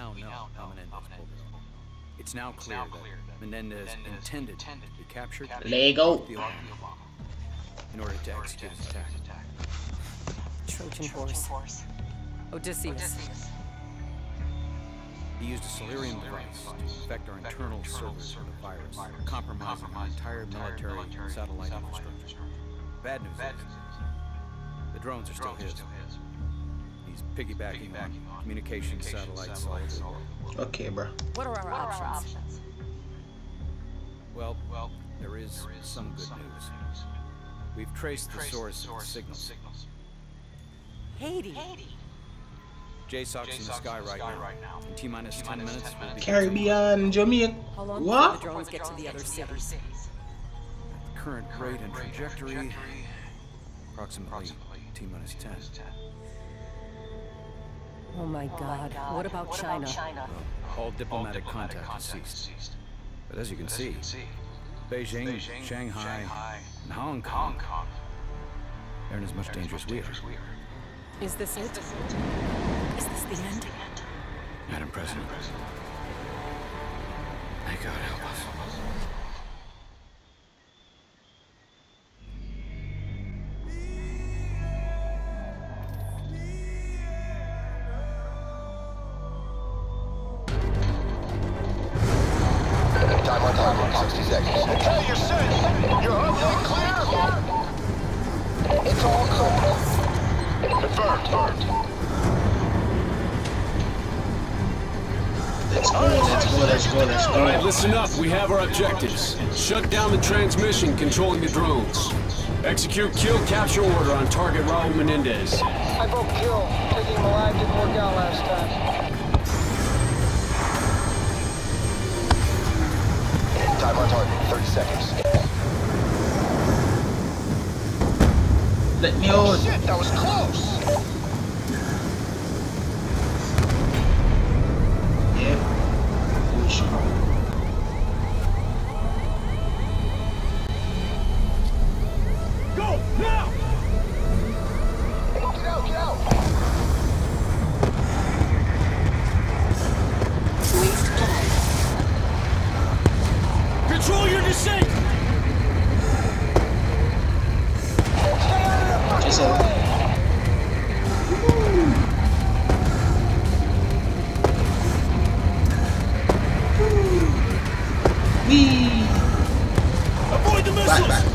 now know how Menendez pulled it off. It's now clear that Menendez intended to be captured Lego in order to execute his attack. Trojan horse. Odysseus. He used a Solarian device to infect our internal servers with a virus, compromising our entire military satellite infrastructure. Bad news is, the drones are still his. He's piggybacking on communication satellites all over the world. Okay, bro. What are our options? Well, there is some good news. We've traced the source of the signals. Haiti. JSOC's in the sky right now. In T-minus 10 minutes, we'll be Caribbean, Jamaica. How long What? before the drones get to the other cities? current rate and trajectory, approximately T-minus 10. Oh my God. What about China? Well, all diplomatic contact has ceased. But as you can see, Beijing, Shanghai, and Hong Kong, they're in as much danger as we are. Is this it? Is this the end? Madam President, may God help us. Time on target, 60 seconds. Okay, you're set. You're clear. It's all clear. Confirmed. Let's go. All right, listen up. We have our objectives. Shut down the transmission controlling the drones. Execute kill capture order on target Raul Menendez. I vote kill. Taking him alive didn't work out last time. Time on target, 30 seconds. Let me out. Shit, that was close. Yeah. Push. Go now! Get out. Control your descent! Just Wee. Avoid the missiles! Back.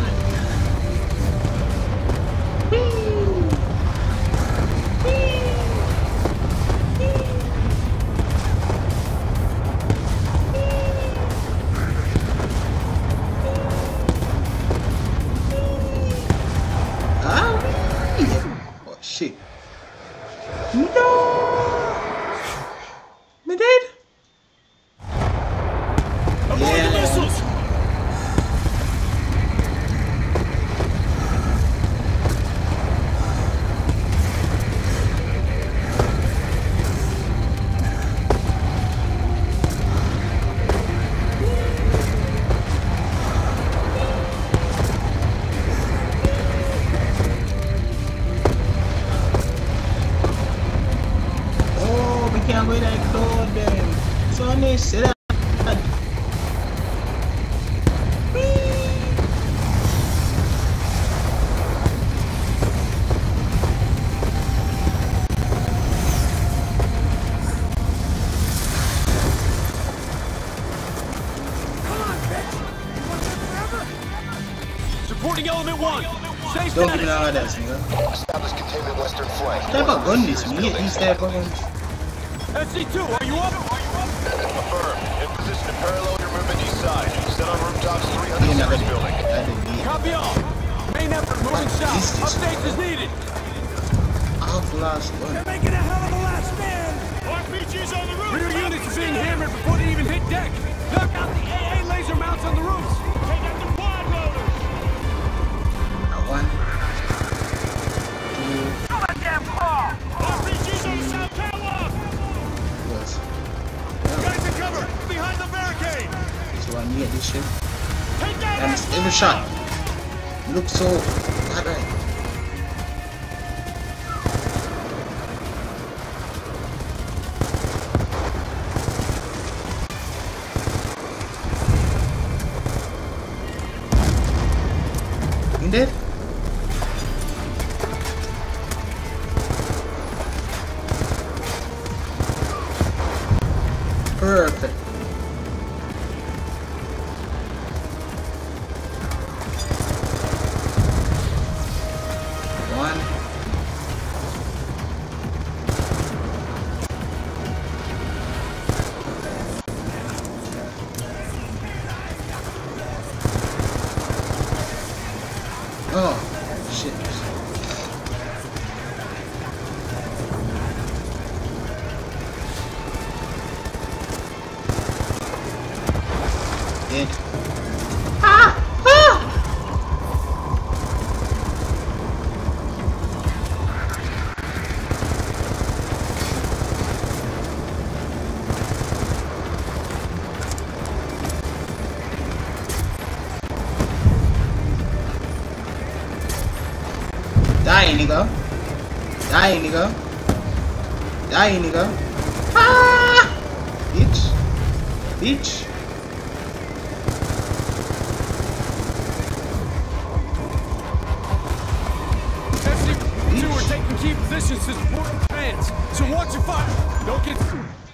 Oh shit. No! Me dead? Avoid the missiles! Oh, we can't go that door then. So I need to sit down. Supporting element 1! Stay Don't give me status! all of that, nigga. Establish containment western flank. What type of gun this? Me get these type of guns. SC2, are you up? Affirmed. In position to parallel your movement east side. Set on rooftops 300 Yeah, service building. I didn't need it. Copy all! Main effort moving What is south. this? Updates as needed. I've lost one. Making a hell of a last stand! RPGs on the roof! Rear units are being hammered before they even hit deck! Knock out the AA laser mounts on the roofs! Take out the quad loaders! One. RPGs on the south tower! Plus. Guys are cover! Behind the barricade! So I need this shit. Take that And ass! every shot. Look so bad, right? Perfect. One. Oh, shit. Dead. Ah! Ah! Die, nigga. Die, nigga. Die, nigga. Ah! Bitch. Bitch. SC2 are taking key positions to support the fans. So watch your fire. Don't get...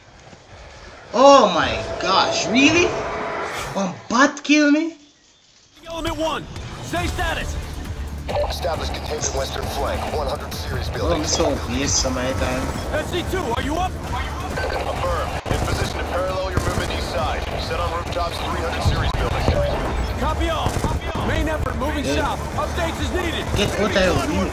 Oh my gosh, really? One bot kill me? Element 1, stay status. Establish containment western flank, 100 series Oh, building. I'm so pissed sometimes. SC2, are you up? Affirm. In position to parallel your movement east side. Set on rooftops, 300 series building. Copy all. Main effort moving Yeah. south. Updates is needed. Get what I will.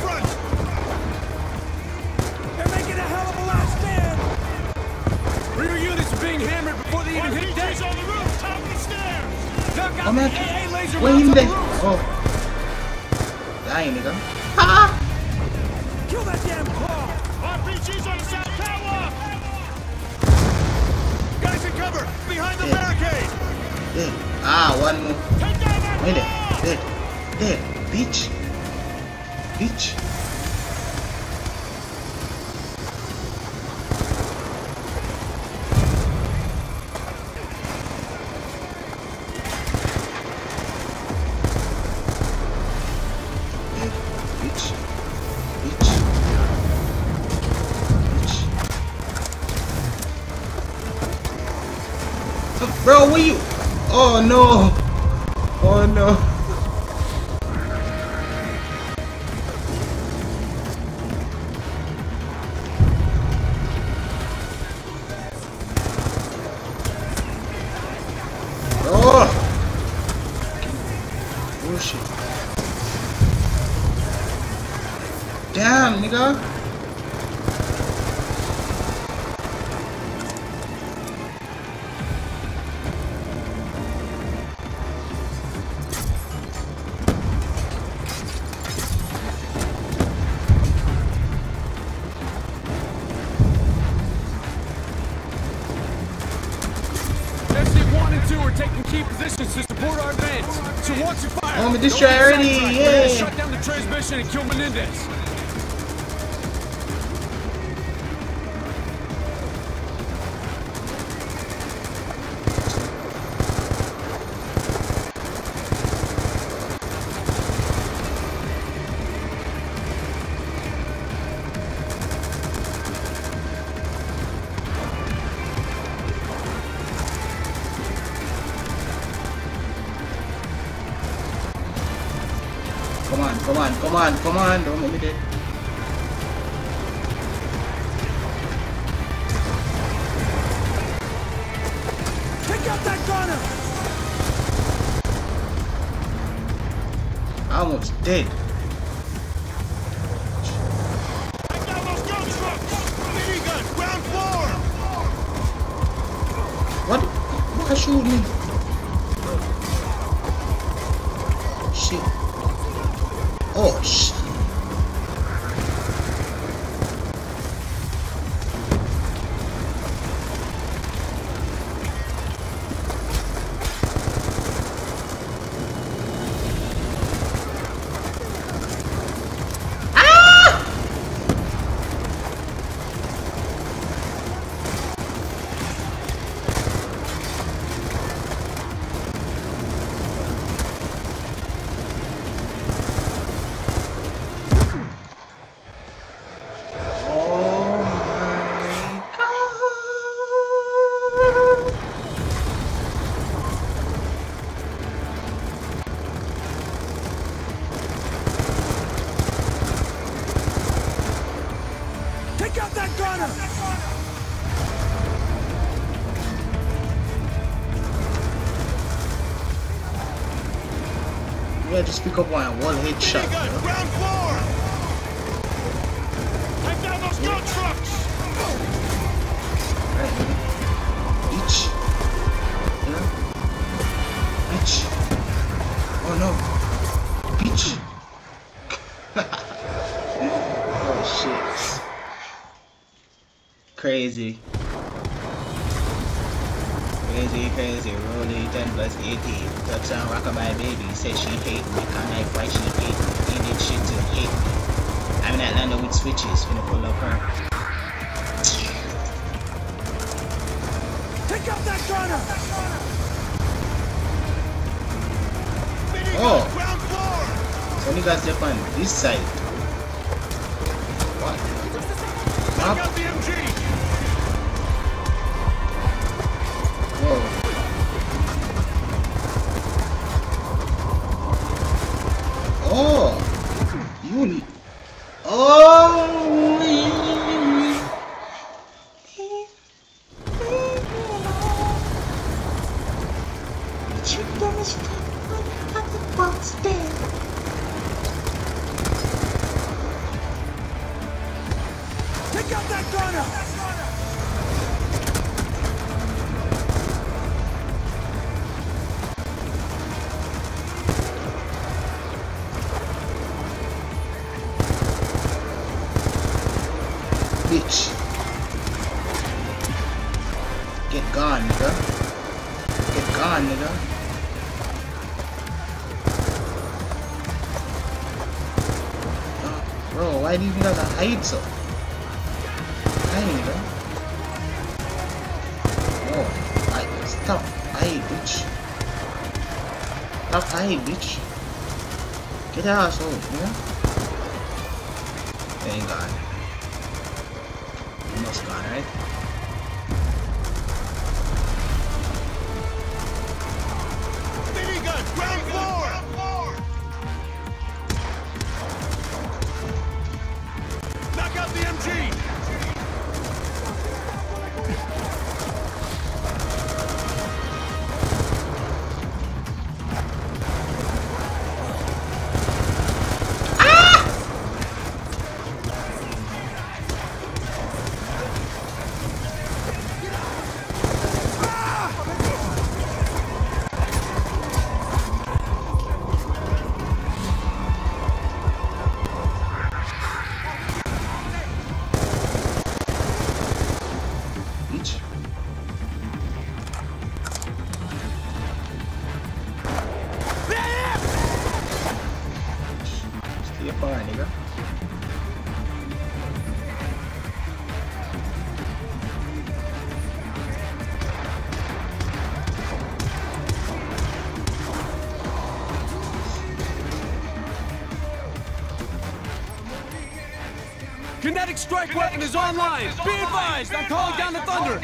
They're making a hell of a last stand. Rear units are being hammered before they even hit deck. On the roof, top of the stairs. Duck Oh out man, the AA laser wait him mounts on there. the roof. Oh. Die, nigga. Ah! Kill that damn claw. RPGs on the south catwalk. Guys in cover, behind the Yeah. barricade. Dead. Ah, one more. Take down that Wait there. claw. Dead. Dead. Bitch. Bitch. Dead. Bitch. Bitch. Bitch. Oh, bro, where you? Oh no. Oh no. Oh! Oh shit. Damn, nigga. SC1 and 2 are taking key positions to support our advance. So watch your fire. Oh, I'm destroyed already, We're gonna yeah. shut down the transmission and kill Menendez. Come on, come on, come on, come on. Don't make me dead. Take out that gunner. Almost dead. Take down those gun trucks. Minigun, ground floor. What? Why shoot me? Shit. Oh shit. Yeah, just pick up one headshot. Gun, ground floor! Take down those gun trucks! Right, bitch. Yeah. Bitch. Oh no. Bitch. Oh shit. Crazy. Crazy. Rolling 10 plus 18. Touchdown rockabye baby. Said she hate me. Come like why she hate me. He did shit to hate me. I'm in Atlanta with switches. Finna pull up her. Take out that gunner! Oh! Ground floor! So you guys step on this side. What? Knock out the MG! Whoa. Oh! You need. Oh! Take out that gunner! Bitch. Get gone, nigga. Get gone, nigga. Bro, why do you even gotta hide so? Hide, nigga. Oh, stop. Hide, bitch. Stop hide, bitch. Get your ass out, nigga. Thank God. Almost gone, right? Minigun, ground floor! Knock out the MG! Kinetic strike weapon is online. Be advised, I'm calling down the thunder.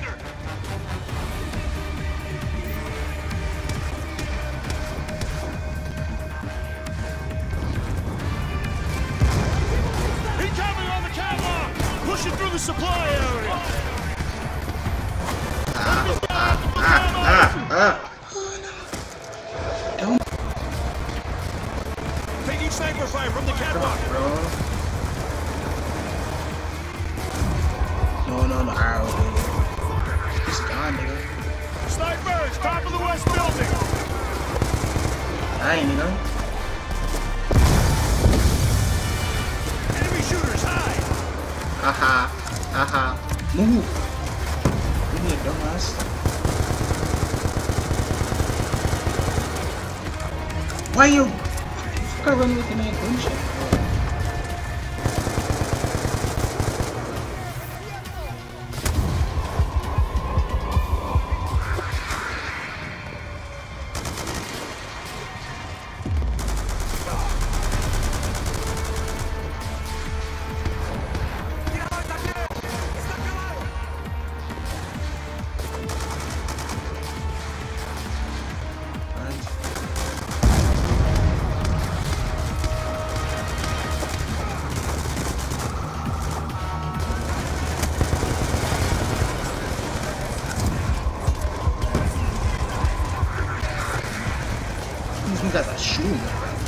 Incoming on the catwalk! Pushing through the supply area! Taking sniper fire from the catwalk! No, arrow, baby. It's gone, nigga. Snipers, top of the west building! Aye, nigga. Enemy shooters, high! Aha. Move. Give me a dumbass. Why you fucking running with the man gunshot? guy's a shooter.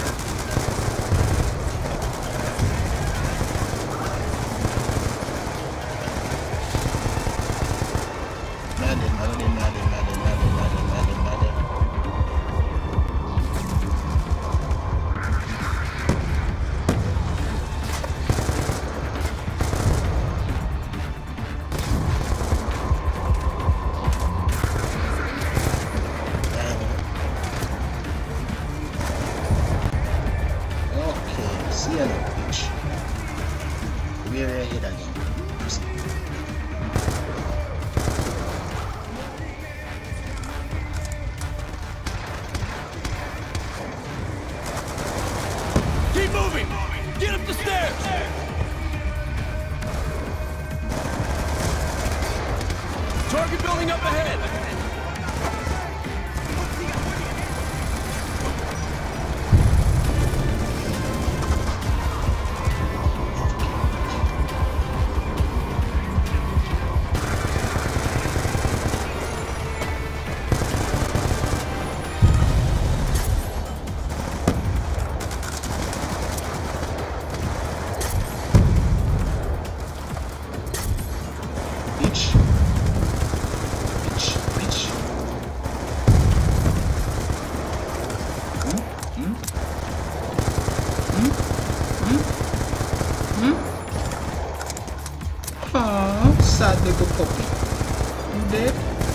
Target building up ahead! Sad little puppy. You dead?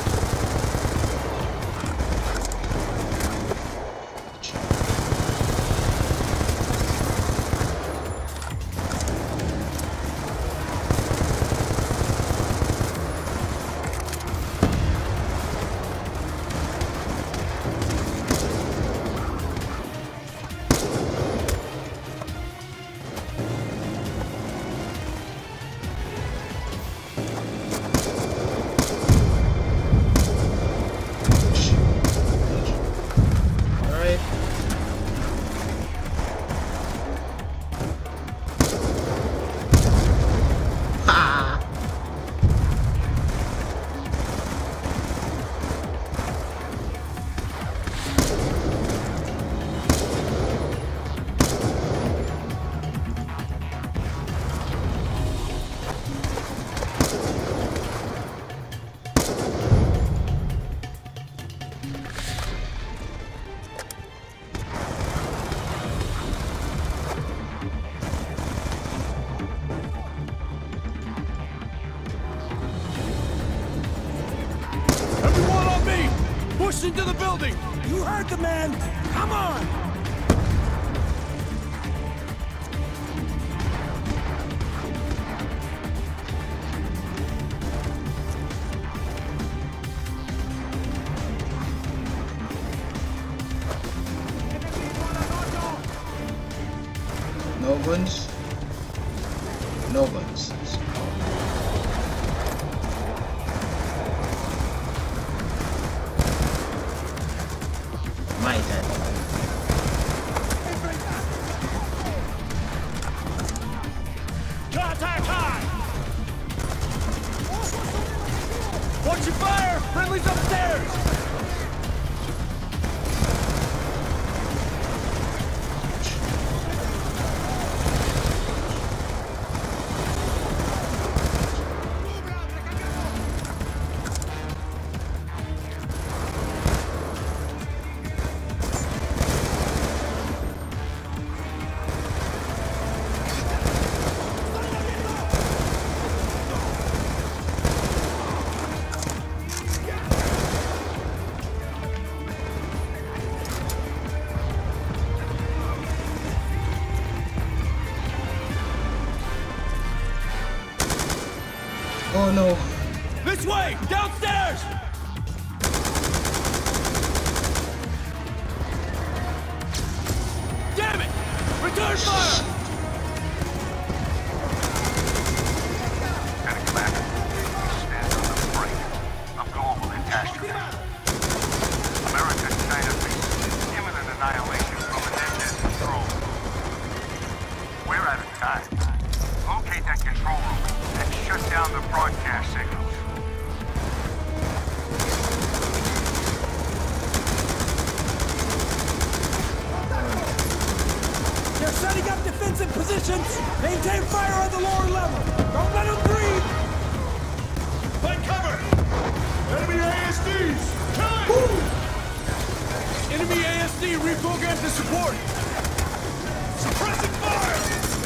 Push into the building! You heard the man! Come on! No guns? No guns. My turn. Contact high! Watch your fire! Friendly's upstairs! Oh no. This way! Downstairs! Damn it! Return fire! Heading back. Stand on the brink of global catastrophe. America and China face imminent annihilation from Menendez control. We're out of time. Locate that control room and shut down the broadcast signals. positions! Maintain fire on the lower level! Don't let them breathe! Find cover! Enemy ASDs! Kill it! Enemy ASD reprogrammed to support! Suppressing fire!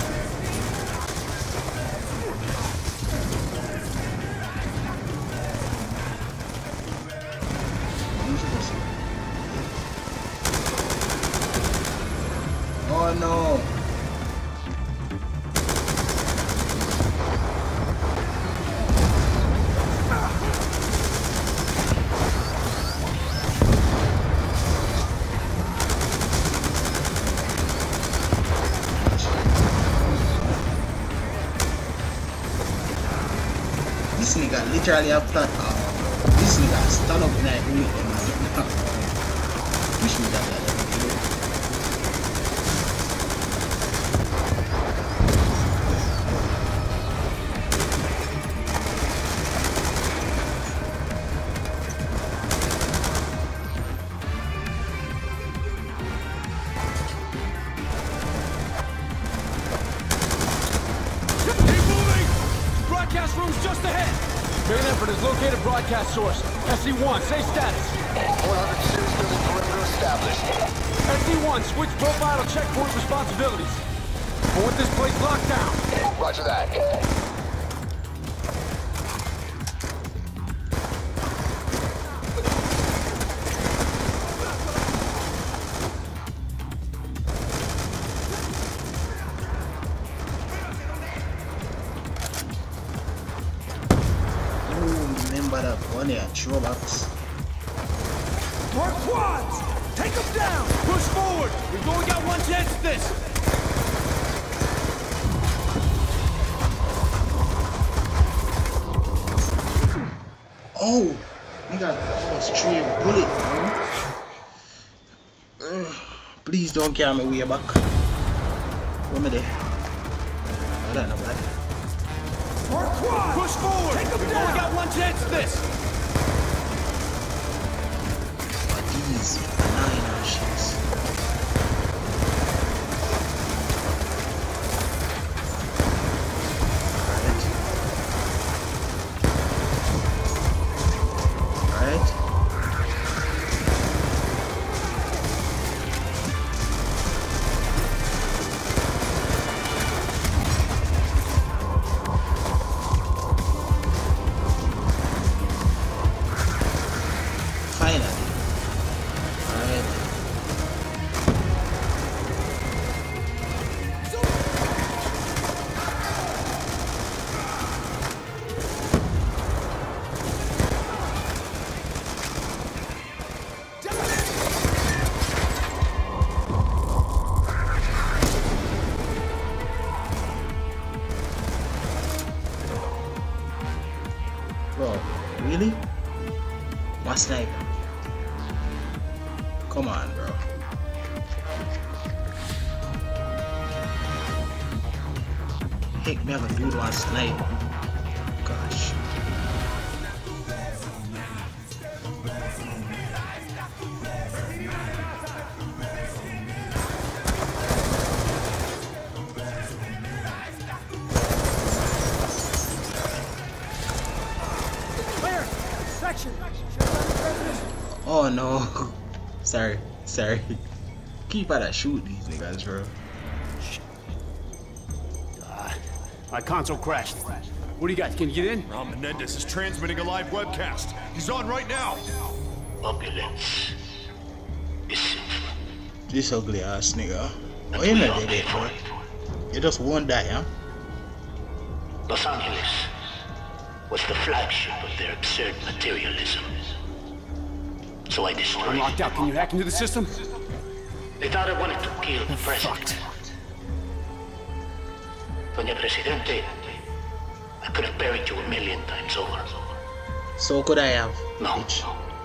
Oh no! This nigga literally have that. This nigga stand up in that unit. Wish me that. Broadcast source. SC-1, say status. 100 series building perimeter established. SC-1, switch profile to checkpoint responsibilities. I want this place locked down. Roger that. Throwbacks. More quads! Take them down! Push forward! We've only got one chance at this! Oh! We got a stray bullet, man. Please don't carry me way back. Where am I there? I don't know, man. More quads! Push forward! Take them down! We've only got one chance at this! Easy, 9 shits. Alright. Finally. Bro, really? My sniper. Come on, bro. Heck, me have a dude on sniper. Gosh. Oh no. Sorry. Keep out of shoot these niggas, bro. My console crashed. What do you got? Can you get in? Ron Menendez is transmitting a live webcast. He's on right now. Opulence is sinful. This ugly ass nigga. Oh, you know they did, bro. You just won't die, huh? Los Angeles was the flagship of their absurd materialism. So I destroyed I'm locked out. Can you hack into the system? They thought I wanted to kill the president. Doña Presidente, I could have buried you 1,000,000 times over. So could I have. No. Bitch.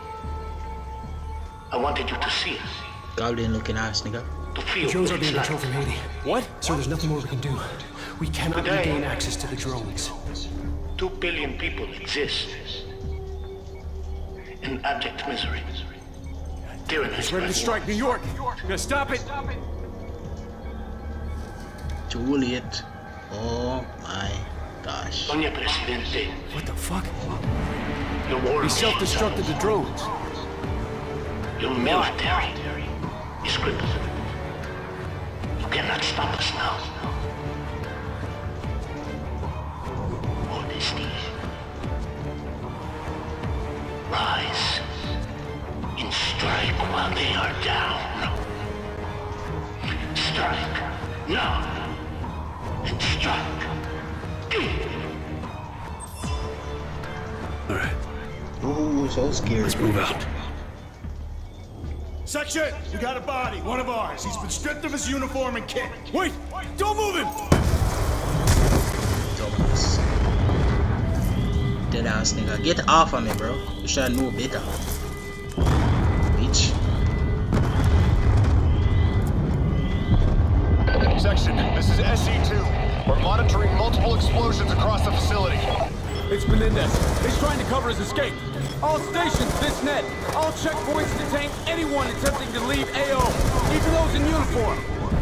I wanted you to see it. Goblin looking ass nigga. To feel The drones what are being it's controlled like. from Haiti. What? Sir, there's nothing more we can do. We cannot Today- regain access to the drones. 2 billion people exist in abject misery. Tyranny It's ready to strike New York. You gonna stop it? Too late. Oh my gosh. Doña Presidente, What the fuck? your war He machine self-destructed the drones. Your military is crippled. You cannot stop us now. Honesty. Rise and strike while they are down. Strike now and strike. All right, Ooh, so scary. let's move out. Section, we got a body, one of ours. He's been stripped of his uniform and kit. Wait! Don't move him! Dumbass. Dead ass nigga. Get off of me, bro. You should know better. Bitch. Section, this is SE2. We're monitoring multiple explosions across the facility. It's Menendez. He's trying to cover his escape. All stations, this net. All checkpoints detain anyone attempting to leave AO, even those in uniform.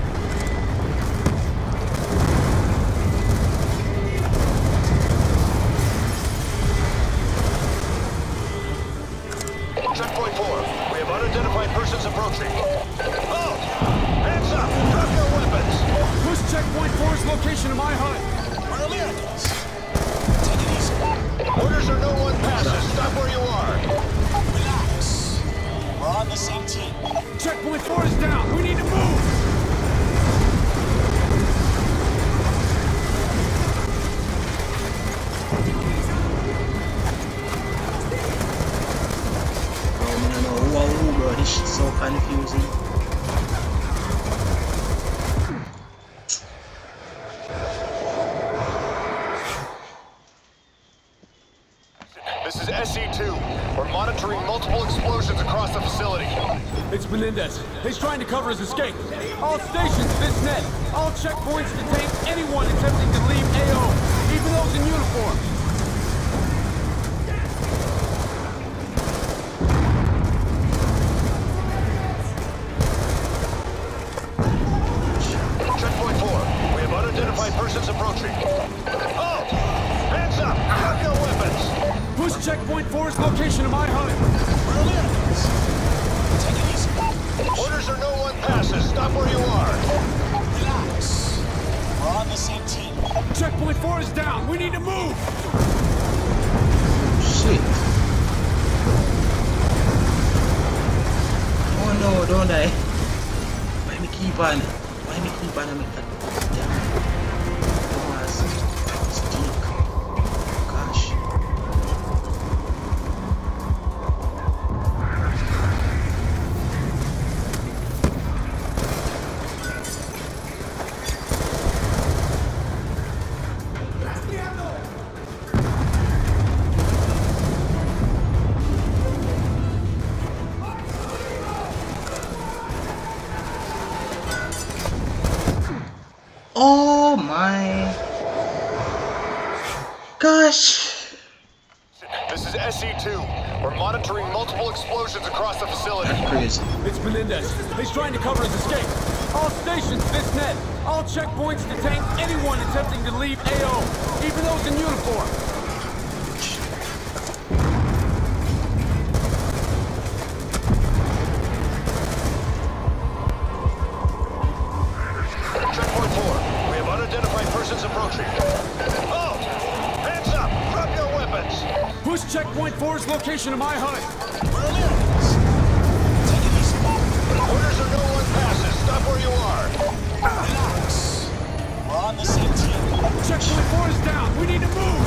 Checkpoint 4. We have unidentified persons approaching. Oh! Hands up! Drop your weapons! Push checkpoint 4's location to my hut. Orders are no one passes. Stop where you are. Relax. We're on the same team. Checkpoint 4 is down. We need to move. Bro, man, I know who are who, bro. This shit's so confusing. This is SE2. We're monitoring multiple explosions across the facility. It's Menendez. He's trying to cover his escape. All stations, this net. All checkpoints detain anyone attempting to leave AO, even those in uniform. Checkpoint 4. We have unidentified persons approaching. Oh! Hands up! Drop your weapons! Push checkpoint 4's location to my hut. Take it easy. Orders are no one passes. Stop where you are. Relax. We're on the same team. Checkpoint 4 is down. We need to move. Shit. Oh no, don't die. Why me keep on? Why me keep on? Make that damn. Dumbass. Stink. Gosh. Oh my gosh. This is SE2. We're monitoring multiple explosions across the facility. That's crazy. It's Menendez. He's trying to cover his escape. All stations, this net. All checkpoints detain anyone attempting to leave AO, even those in uniform. Checkpoint 4. We have unidentified persons approaching. Oh! Hands up! Drop your weapons! Push checkpoint 4's location to my hut. Take it easy. Orders are no one passes. Stop where you are. Relax. We're on the same team. Checkpoint 4 is down. We need to move.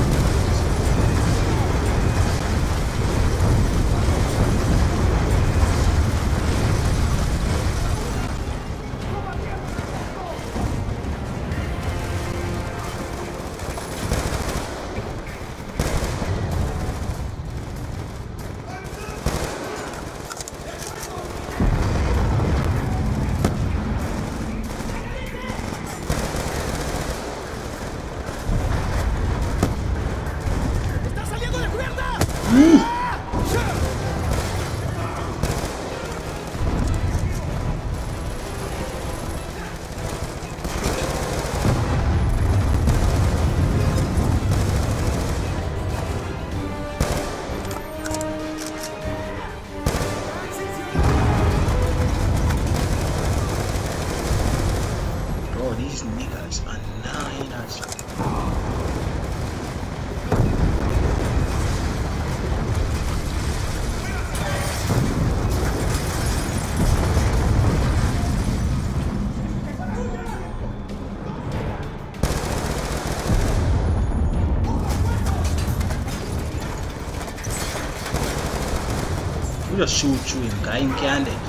We just shoot through him, because him can't dead.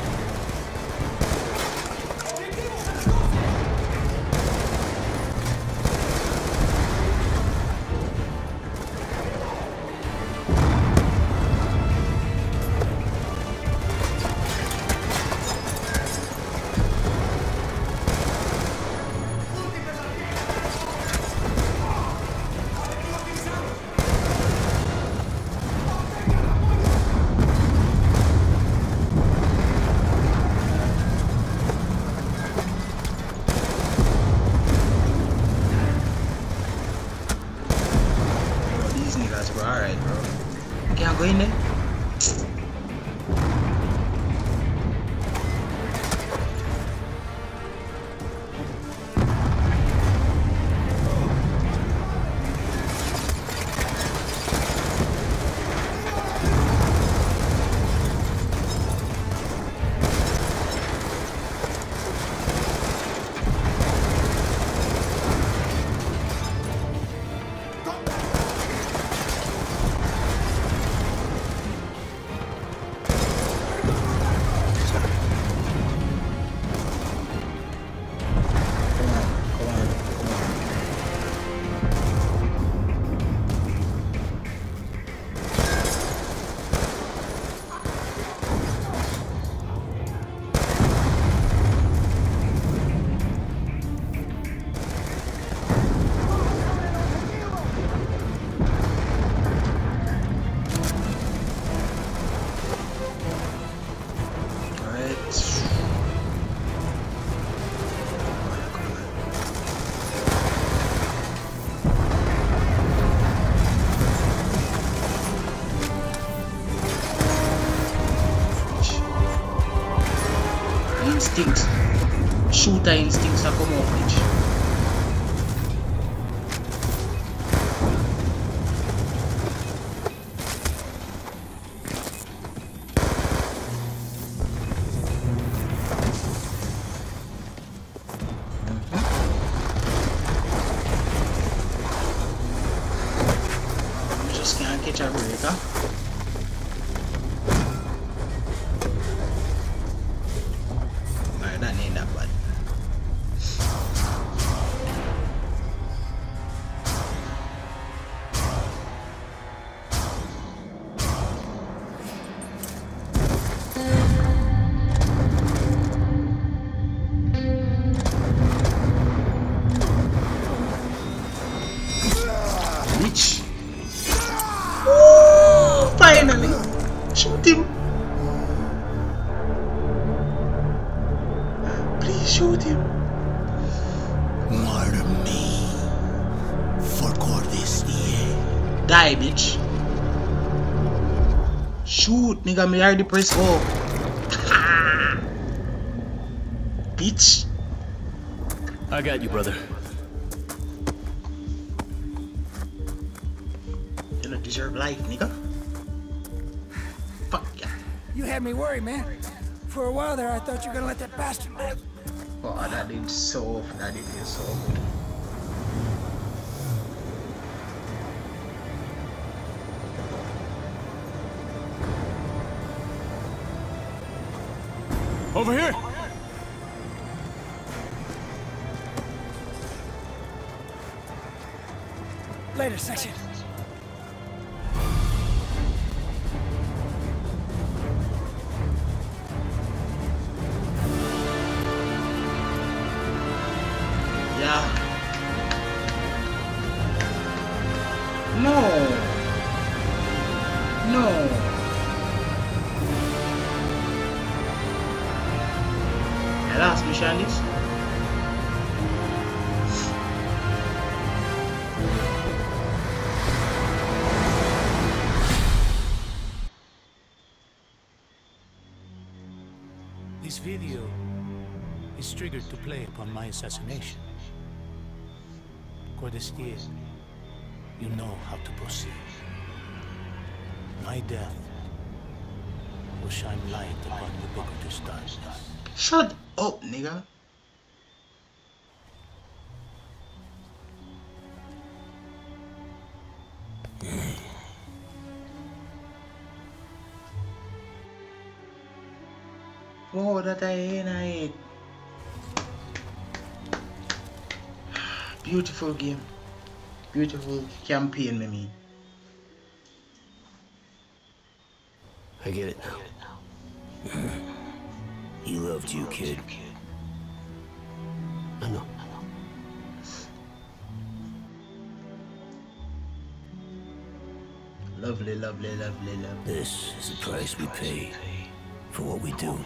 Alright, bro. Can't go in there. Instincts, shooter instincts are come off which. Just can't catch a break, huh? That ain't that bad. Bitch. Oh, finally. Shoot him. Shoot him. Murder me for Cordestie. Die, bitch. Shoot, nigga, me already press O. Bitch. I got you, brother. You don't deserve life, nigga. Fuck yeah. You had me worried, man. For a while there, I thought you were gonna let that bastard live. Oh, that did so, that did feel so good. Over here! Later, section. No. No. The last mission is. This video is triggered to play upon my assassination. Cordestie, you know how to proceed. My death will shine light upon ubiquitous darkness. Shut up, nigga. Wow, that I night. Beautiful game. Beautiful campaign, I mean. I get it now. He loved you, kid. I know. Lovely, lovely, lovely, lovely. This is the price we pay for what we do.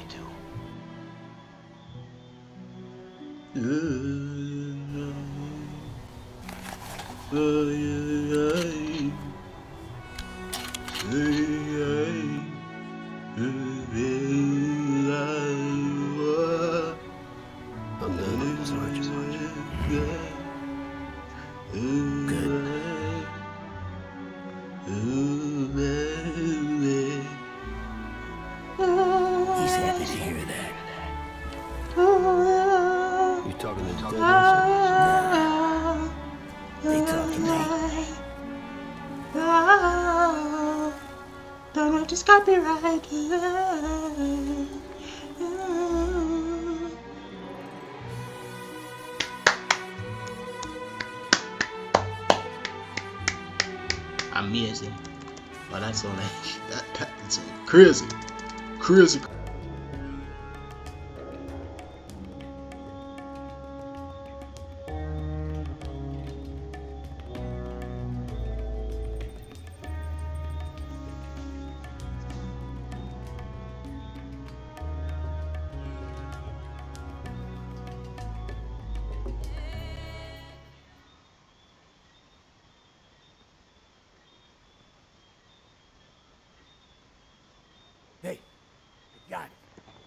I'm done, Sergeant. Good. He's happy to hear that. You talking to Doug? Nah. They talk to me. Don't want this copyright. Amazing. But that's all that's crazy. Crazy. Hey, you got it.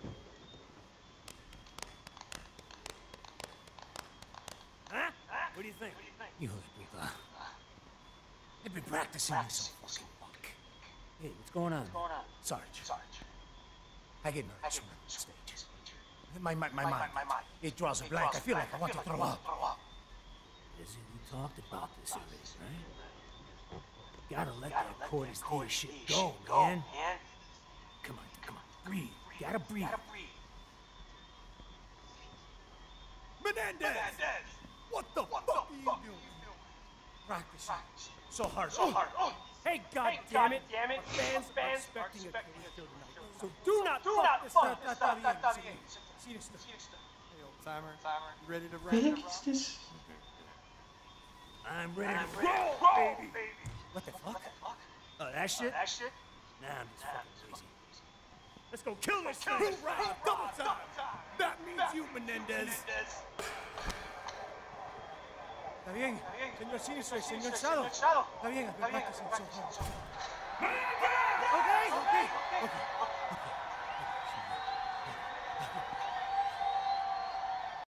Huh? What do you think? You puta. I've been practicing this all fucking week. Hey, what's going on? Sarge. I get nervous when I'm on stage. My mind. It draws a blank. I feel like I want to throw up. Listen, we talked about this already, right? Gotta let that Cortez shit go, man. Come on. Breathe. Gotta breathe. Menendez! What the fuck are you doing? Practicing. So hard. Hey, goddammit! Fans are expecting a police show tonight. So do not fuck this up. See this stuff. Hey, old timer. You ready to run? I'm ready to roll, baby! What the fuck? Oh, that shit? Nah, I'm just fucking lazy. Let's go kill this thing! Hoorah! Double time! That means you, Menendez! Está bien, señor Sinister, señor Shadow. Está bien, I've been practicing so hard. Okay.